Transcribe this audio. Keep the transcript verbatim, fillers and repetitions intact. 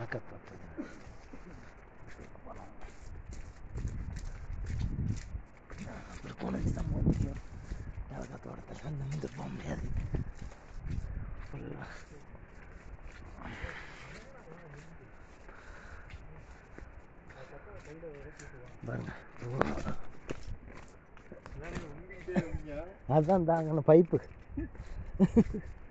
அப்படி போனது தான் போக முடியும். தோட்டத்தில் வந்து வந்து போக முடியாது. அதான் தாங்க பைப்பு